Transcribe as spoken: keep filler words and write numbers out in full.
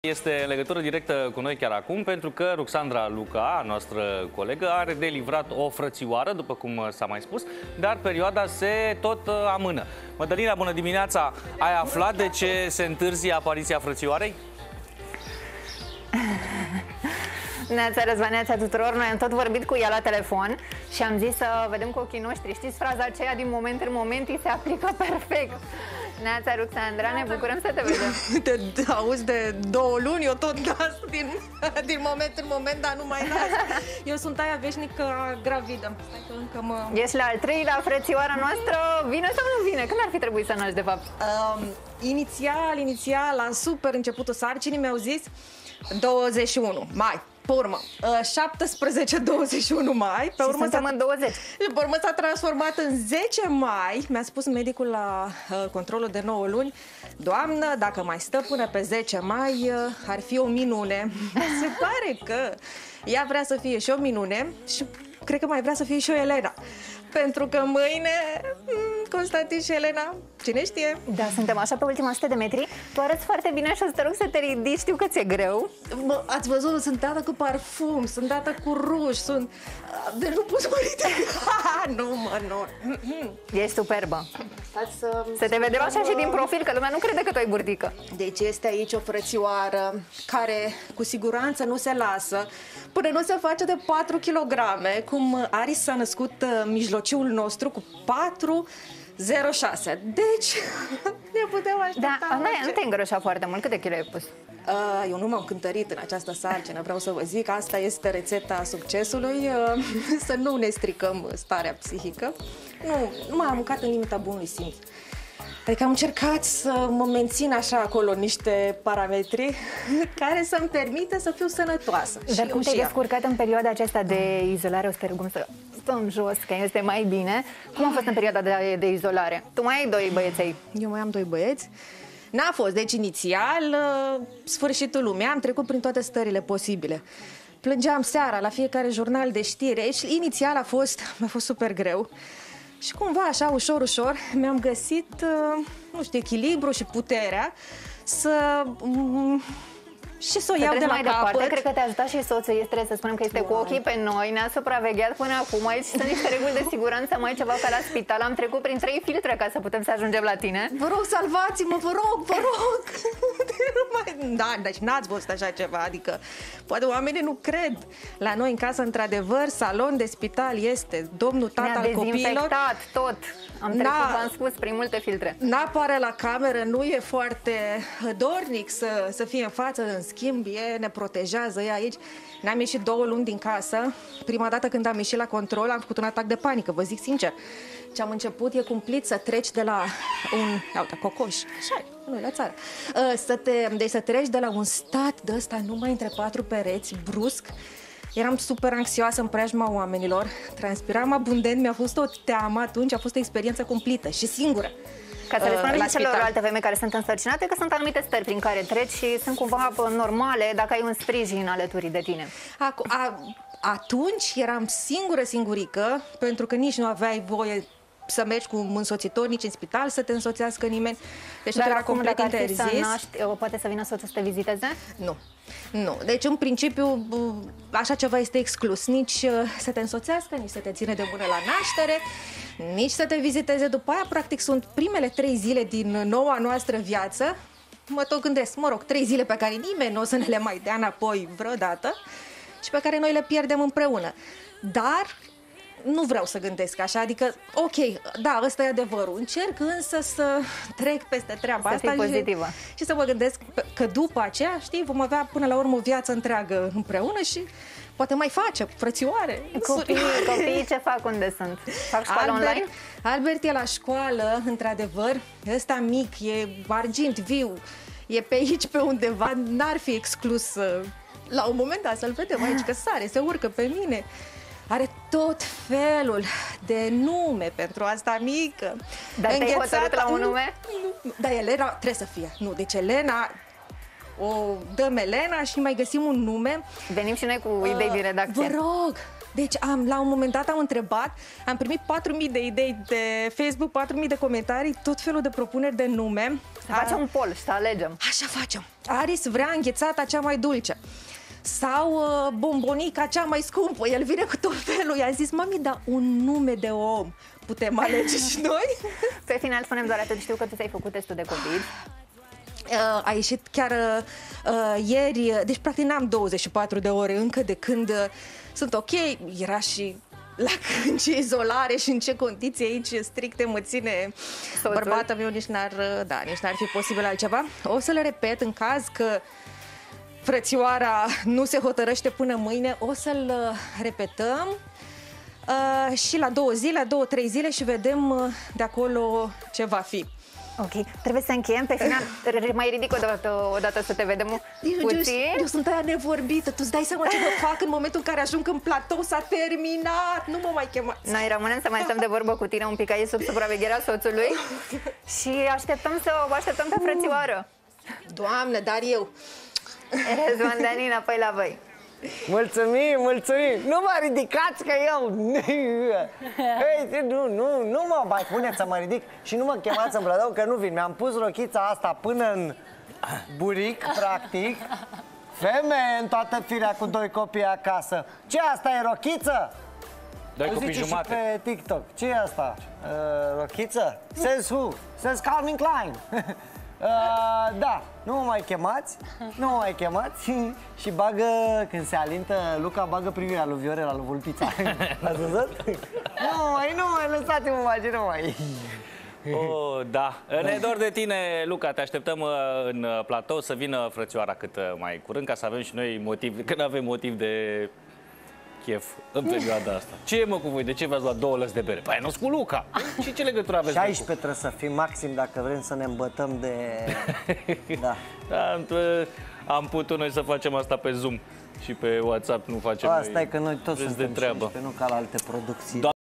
Este în legătură directă cu noi chiar acum, pentru că Ruxandra Luca, a noastră colegă, are de livrat o frățioară, după cum s-a mai spus, dar perioada se tot amână. Mădălina, bună dimineața! Ai aflat de ce se întârzie apariția frățioarei? Neața, răzvaneața tuturor, noi am tot vorbit cu ea la telefon și am zis să vedem cu ochii noștri. Știți fraza aceea, din moment în moment, îi se aplică perfect. Neața, Ruxandra, ne bucurăm să te vedem. Te auzi de două luni, eu tot las din, din moment în moment, dar nu mai las. Eu sunt aia veșnică gravidă. Stai că încă mă... Ești la al treilea, frățioara noastră, vine sau nu vine? Când ar fi trebuit să naști, de fapt? Um, inițial, inițial, la super începutul sarcinii, mi-au zis douăzeci și unu mai. Pe urmă, șaptesprezece douăzeci și unu mai. Pe urmă suntem în douăzeci. Pe urmă s-a transformat în zece mai. Mi-a spus medicul la uh, controlul de nouă luni: doamnă, dacă mai stă până pe zece mai, uh, ar fi o minune. Se pare că ea vrea să fie și o minune și cred că mai vrea să fie și o Elena. Pentru că mâine Constantin și Elena, cine știe? Da, suntem așa pe ultima sută de metri. Tu arăți foarte bine și o să te rog să te ridici. Știu că ți-e greu. Mă, ați văzut, sunt dată cu parfum, sunt dată cu ruj, sunt... Deci nu pot să mă ridic. Nu, mă, nu. Ești superbă. Stați să... Să te vedem așa și din profil, că lumea nu crede că tu ai burtică. Deci este aici o frățioară care cu siguranță nu se lasă până nu se face de patru kilograme, cum Aris s-a născut mijlociul nostru cu patru zero șase. Deci ne putem aștepta. Da, nu, nu te îngrășa foarte mult. Câte kilo ai pus? Uh, eu nu m-am cântărit în această sarcină. Vreau să vă zic, asta este rețeta succesului. Uh, să nu ne stricăm starea psihică. Nu, nu m-am mâncat în limita bunului simț. Adică am încercat să mă mențin așa acolo niște parametri care să-mi permită să fiu sănătoasă. Dar cum te-ai descurcat în perioada aceasta de izolare? O să te rugăm să stăm jos, că este mai bine. Cum a fost în perioada de, de izolare? Tu mai ai doi băieței. Eu mai am doi băieți. N-a fost, deci inițial, sfârșitul lumii, am trecut prin toate stările posibile. Plângeam seara la fiecare jurnal de știri și inițial a fost, mi-a fost super greu. Și cumva, așa, ușor, ușor, mi-am găsit, nu știu, echilibru și puterea să... și să o iau de la mai capăt. Departe. Cred că te-a ajutat și soțul. Trebuie să spunem că este cu ochii pe noi, ne-a supravegheat până acum. Aici sunt niște reguli de siguranță, mai ceva ca la spital. Am trecut prin trei filtre ca să putem să ajungem la tine. Vă rog, salvați-mă, vă rog, vă rog! Da, deci n-ați văzut așa ceva, adică poate oamenii nu cred. La noi în casă, într-adevăr, salon de spital este domnul tată al copiilor. Ne-a dezinfectat tot. Am trecut, v-am spus, prin multe filtre. N-apare la cameră, nu e foarte dornic să, să fie în față, în schimb, e, ne protejează, e aici. Ne-am ieșit două luni din casă. Prima dată când am ieșit la control, am făcut un atac de panică, vă zic sincer. Ce am început e cumplit să treci de la un... Uite, cocoș, așa e, noi la țară. Să te, deci să treci de la un stat de ăsta numai între patru pereți, brusc. Eram super anxioasă în preajma oamenilor, transpiram abundent, mi-a fost o teamă atunci, a fost o experiență cumplită și singură. Ca să le spunem și celorlalte femei care sunt însărcinate că sunt anumite stări prin care treci și sunt cumva normale dacă ai un sprijin alături de tine. Acu, a, atunci eram singură, singurică, pentru că nici nu aveai voie să mergi cu un însoțitor, nici în spital să te însoțească nimeni. Deci dar era acum, complet dacă interzis. ar fi să naști, poate să vină soțul să te viziteze? Nu. Nu. Deci, în principiu, așa ceva este exclus. Nici să te însoțească, nici să te ține de mână la naștere, nici să te viziteze după aia. Practic, sunt primele trei zile din noua noastră viață. Mă tot gândesc, mă rog, trei zile pe care nimeni nu o să ne le mai dea înapoi vreodată și pe care noi le pierdem împreună. Dar nu vreau să gândesc așa, adică, ok, da, ăsta e adevărul. Încerc însă să trec peste treaba să asta și, și să mă gândesc că după aceea, știi, vom avea până la urmă o viață întreagă împreună și poate mai face frățioare. Copiii, copiii ce fac, unde sunt? Fac școală Albert, online? Albert e la școală, într-adevăr, ăsta mic, e argint viu, e pe aici pe undeva, n-ar fi exclus la un moment dat să-l vedem aici, că sare, se urcă pe mine. Are tot felul de nume pentru asta mică. Dar te-ai hotărât la un nume? Nu, dar Elena trebuie să fie. Nu, deci Elena, o dăm Elena și mai găsim un nume. Venim și noi cu idei uh, din redacție. Vă rog, Deci am, la un moment dat am întrebat, am primit patru mii de idei de Facebook, patru mii de comentarii, tot felul de propuneri de nume. Să facem un poll și să alegem. Așa facem. Aris vrea înghețata cea mai dulce. Sau uh, bombonica cea mai scumpă. El vine cu tot felul. I-a zis, mami, dar un nume de om putem alege și noi? Pe final spunem doar atât, știu că tu ți-ai făcut testul de COVID. Uh, a ieșit chiar uh, ieri, deci practic n-am douăzeci și patru de ore încă de când uh, sunt ok. Era și la în ce izolare și în ce condiții aici stricte mă ține Soțul. bărbatul meu, nici n-ar, da, nici n-ar fi posibil altceva. O să le repet în caz că frățioara nu se hotărăște până mâine, o să-l repetăm uh, și la două zile, la două, trei zile și vedem uh, de acolo ce va fi. Ok, trebuie să încheiem pe final. Mai ridic o dată, o dată să te vedem puțin. Eu, eu sunt aia nevorbită, tu îți dai seama ce vă fac în momentul în care ajung în platou, s-a terminat, nu mă mai chemați. Noi rămânem să mai stăm de vorbă cu tine un pic aici sub supravegherea soțului și așteptăm să o așteptăm pe frățioară. Doamne, dar eu... Răzvan Dani, înapoi la voi. Mulțumim, mulțumim! Nu mă ridicați că eu... Hei, nu, nu, nu mă mai puneți să mă ridic și nu mă chemați în Blădău că nu vin. Mi-am pus rochița asta până în buric, practic. Femeie în toată firea cu doi copii acasă. Ce asta e rochiță? Doi O copii zice și jumate. pe TikTok. Ce e asta? Uh, rochiță? Says who? Says Calvin Klein. Uh, da, nu mă mai chemați, nu mă mai chemați și bagă, când se alintă, Luca bagă privirea lui Viorela, lui Vulpița. Ați văzut? Nu mai, nu mai, lăsați-mă mai, nu mai. Oh, da. Ne dor de tine, Luca, te așteptăm uh, în uh, platou să vină frățioara cât uh, mai curând, ca să avem și noi motiv, că nu avem motiv de chef în perioada asta. Ce e, mă, cu voi? De ce v-ați luat două lăzi de bere? Păi nu cu Luca. Și ce legătură aveți? șaisprezece trebuie să fim maxim dacă vrem să ne îmbătăm de... Da. Am, uh, am putut noi să facem asta pe Zoom și pe WhatsApp nu facem Asta noi. e că noi toți Vreți suntem de treabă. șaisprezece, nu ca la alte producții. Da.